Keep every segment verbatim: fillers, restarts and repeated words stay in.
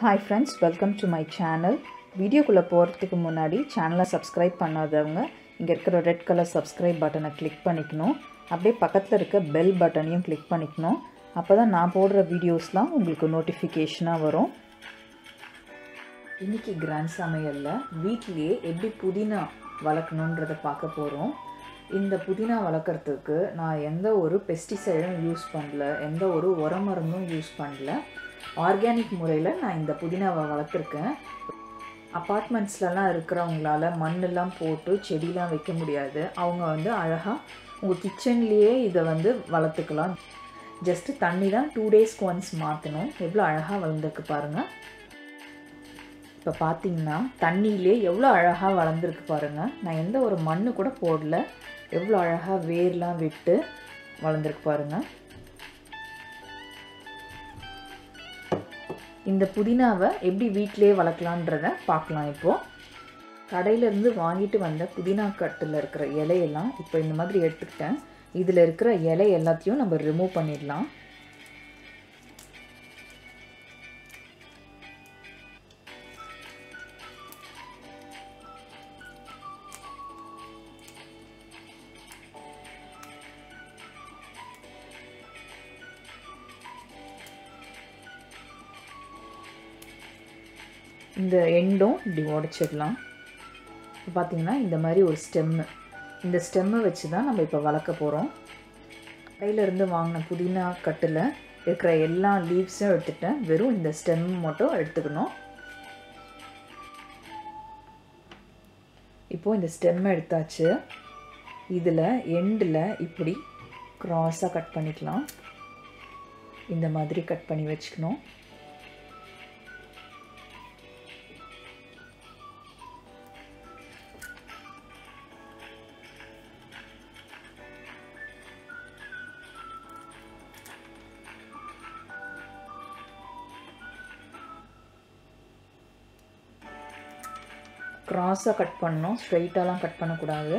Hi friends, welcome to my channel. வீடியோக்குள்ள போறதுக்கு முன்னாடி சேனலை சப்ஸ்கிரைப் பண்ணாதவங்க இங்க இருக்கிற ரெட் கலர் சப்ஸ்கிரைப் பட்டனை கிளிக் பண்ணிக்கணும். அப்படியே பக்கத்துல இருக்க பெல் பட்டனையும் கிளிக் பண்ணிக்கணும். அப்பதான் நான் போடுற வீடியோஸ்லாம் உங்களுக்கு நோட்டிஃபிகேஷனா வரும். இன்னைக்கு கிராண்ட் சமையல்ல வீட்லயே எப்படி புதினா வளர்க்கணும்ன்றத பார்க்க போறோம். இந்த புதினா வளர்க்கறதுக்கு நான் எந்த ஒரு பெஸ்டிசைடும் யூஸ் பண்ணல, எந்த ஒரு உர மருந்தும் யூஸ் பண்ணல. ஆர்கானிக் முறையில் நான் இந்த புதினாவை வளர்த்துருக்கேன். அப்பார்ட்மெண்ட்ஸ்லலாம் இருக்கிறவங்களால மண்ணெல்லாம் போட்டு செடிலாம் வைக்க முடியாது. அவங்க வந்து அழகாக உங்கள் கிச்சன்லேயே இதை வந்து வளர்த்துக்கலாம். ஜஸ்ட்டு தண்ணி தான் டூ டேஸ்க்கு ஒன்ஸ் மாற்றணும். எவ்வளோ அழகாக வளர்ந்துருக்கு பாருங்கள். இப்போ பார்த்தீங்கன்னா தண்ணியிலே எவ்வளோ அழகாக வளர்ந்துருக்கு பாருங்கள். நான் எந்த ஒரு மண்ணு கூட போடல. எவ்வளோ அழகாக வேர்லாம் விட்டு வளர்ந்துருக்கு பாருங்கள். இந்த புதினாவை எப்படி வீட்டிலே வளர்க்கலான்றத பார்க்கலாம். இப்போது கடையிலேருந்து வாங்கிட்டு வந்த புதினா கட்டில் இருக்கிற இலையெல்லாம் இப்போ இந்த மாதிரி எடுத்துக்கிட்டேன். இதில் இருக்கிற இலை எல்லாத்தையும் நம்ம ரிமூவ் பண்ணிடலாம். இந்த எண்டும் இப்படி உடச்சிடலாம். இப்போ பார்த்திங்கன்னா இந்த மாதிரி ஒரு ஸ்டெம்மு, இந்த ஸ்டெம்மை வச்சு தான் நம்ம இப்போ வளர்க்க போகிறோம். கடையிலேருந்து வாங்கின புதினா கட்டில் இருக்கிற எல்லா லீவ்ஸும் எடுத்துட்டேன். வெறும் இந்த ஸ்டெம் மட்டும் எடுத்துக்கணும். இப்போது இந்த ஸ்டெம்மை எடுத்தாச்சு. இதில் எண்டில் இப்படி க்ராஸாக கட் பண்ணிக்கலாம். இந்த மாதிரி கட் பண்ணி வச்சுக்கணும். க்ராஸாக கட் பண்ணணும், ஸ்ட்ரைட்டாலாம் கட் பண்ணக்கூடாது.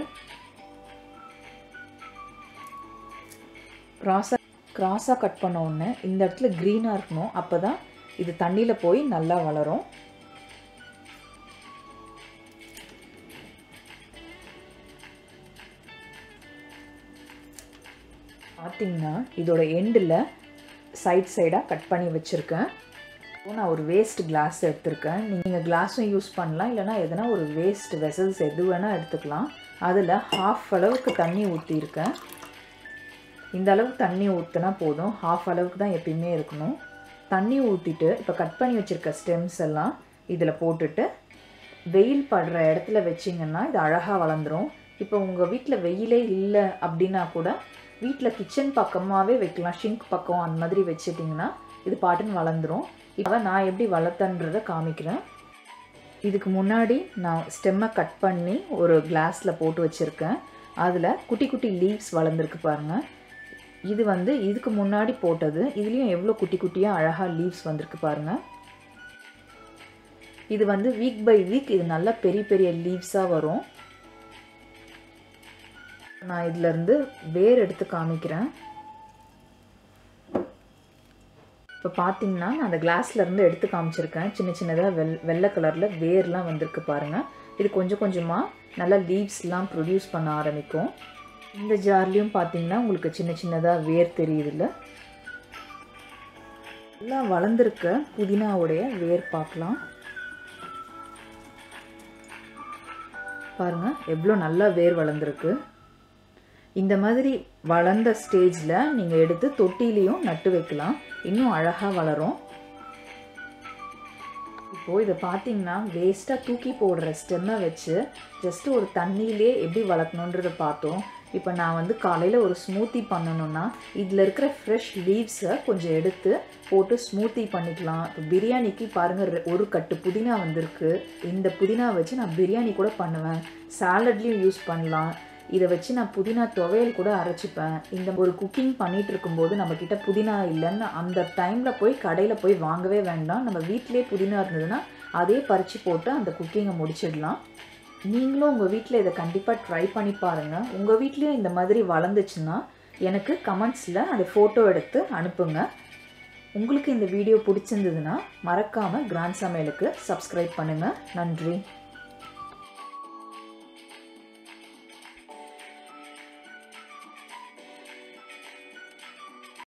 க்ராஸாக க்ராஸாக கட் பண்ண உடனே இந்த இடத்துல க்ரீனாக இருக்கணும். அப்போ தான் இது தண்ணியில் போய் நல்லா வளரும். பார்த்திங்கன்னா இதோட எண்டில் சைட் சைடாக கட் பண்ணி வச்சுருக்கேன். நான் ஒரு வேஸ்ட் கிளாஸ் எடுத்திருக்கேன். நீங்கள் கிளாஸும் யூஸ் பண்ணலாம், இல்லைனா எதனா ஒரு வேஸ்ட் வெசல்ஸ் எது வேணால் எடுத்துக்கலாம். அதில் ஹாஃப் அளவுக்கு தண்ணி ஊற்றிருக்கேன். இந்த அளவுக்கு தண்ணி ஊற்றினா போதும். ஹாஃப் அளவுக்கு தான் எப்பயுமே இருக்கணும். தண்ணி ஊற்றிட்டு இப்போ கட் பண்ணி வச்சுருக்க ஸ்டெம்ஸ் எல்லாம் இதில் போட்டுட்டு வெயில் படுற இடத்துல வச்சிங்கன்னா இது அழகாக வளர்ந்துடும். இப்போ உங்கள் வீட்டில் வெயிலே இல்லை அப்படின்னா கூட வீட்டில் கிச்சன் பக்கமாகவே வைக்கலாம். ஷிங்க் பக்கம் அந்த மாதிரி வச்சிட்டிங்கன்னா இது பாட்டுன்னு வளர்ந்துடும். இப்போ நான் எப்படி வளர்த்தன்றதை காமிக்கிறேன். இதுக்கு முன்னாடி நான் ஸ்டெம்மை கட் பண்ணி ஒரு கிளாஸில் போட்டு வச்சுருக்கேன். அதில் குட்டி குட்டி லீவ்ஸ் வளர்ந்துருக்கு பாருங்கள். இது வந்து இதுக்கு முன்னாடி போட்டது. இதுலேயும் எவ்வளோ குட்டி குட்டியாக அழகாக லீவ்ஸ் வந்திருக்கு பாருங்கள். இது வந்து வீக் பை வீக் இது நல்லா பெரிய பெரிய லீவ்ஸாக வரும். நான் இதிலேருந்து வேர் எடுத்து காமிக்கிறேன். இப்போ பார்த்தீங்கன்னா நான் அந்த கிளாஸ்லேருந்து எடுத்து காமிச்சிருக்கேன். சின்ன சின்னதாக வெள் வெள்ளை கலரில் வேர்லாம் வந்திருக்கு பாருங்கள். இது கொஞ்சம் கொஞ்சமாக நல்லா லீவ்ஸ்லாம் ப்ரொடியூஸ் பண்ண ஆரம்பிக்கும். இந்த ஜார்லேயும் பார்த்தீங்கன்னா உங்களுக்கு சின்ன சின்னதாக வேர் தெரியுதுல்ல. எல்லாம் வளர்ந்துருக்க புதினாவுடைய வேர் பார்க்கலாம். பாருங்கள் எவ்வளோ நல்லா வேர் வளர்ந்துருக்கு. இந்த மாதிரி வளர்ந்த ஸ்டேஜில் நீங்கள் எடுத்து தொட்டிலையும் நட்டு வைக்கலாம். இன்னும் அழகாக வளரும். இப்போது இதை பார்த்தீங்கன்னா வேஸ்ட்டாக தூக்கி போடுற ஸ்டெம்மை வச்சு ஜஸ்ட்டு ஒரு தண்ணியிலே எப்படி வளர்க்கணுன்றதை பார்த்தோம். இப்போ நான் வந்து காலையில் ஒரு ஸ்மூத்தி பண்ணணுன்னா இதில் இருக்கிற ஃப்ரெஷ் லீவ்ஸை கொஞ்சம் எடுத்து போட்டு ஸ்மூத்தி பண்ணிக்கலாம். இப்போ பிரியாணிக்கு பாருங்கள் ஒரு கட்டு புதினா வந்திருக்கு. இந்த புதினா வச்சு நான் பிரியாணி கூட பண்ணுவேன். சாலட்லேயும் யூஸ் பண்ணலாம். இதை வச்சு நான் புதினா துவையல் கூட அரைச்சிப்பேன். இந்த ஒரு குக்கிங் பண்ணிகிட்டு இருக்கும்போது நம்மக்கிட்ட புதினா இல்லைன்னு அந்த டைமில் போய் கடையில் போய் வாங்கவே வேண்டாம். நம்ம வீட்டிலே புதினா இருந்ததுன்னா அதே பறித்து போட்டு அந்த குக்கிங்கை முடிச்சிடலாம். நீங்களும் உங்கள் வீட்டில் இதை கண்டிப்பாக ட்ரை பண்ணி பாருங்கள். உங்கள் வீட்லேயும் இந்த மாதிரி வளர்ந்துச்சுன்னா எனக்கு கமெண்ட்ஸில் அதை ஃபோட்டோ எடுத்து அனுப்புங்க. உங்களுக்கு இந்த வீடியோ பிடிச்சிருந்ததுன்னா மறக்காமல் கிராண்ட் சமையலுக்கு சப்ஸ்கிரைப் பண்ணுங்கள். நன்றி.